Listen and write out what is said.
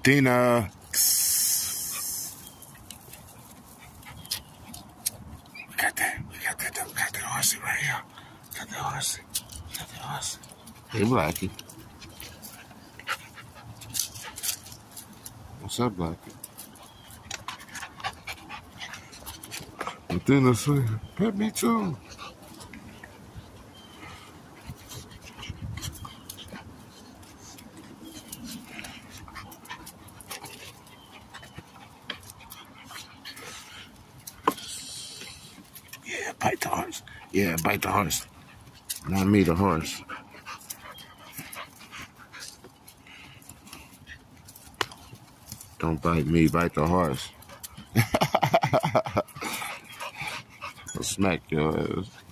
Dina. We got that horsey right here. Got that horsey. Hey, Blackie. What's up, Blackie? Dina say, pet me too. Yeah, bite the horse. Yeah, bite the horse. Not me, the horse. Don't bite me, bite the horse. I'll smack your ass.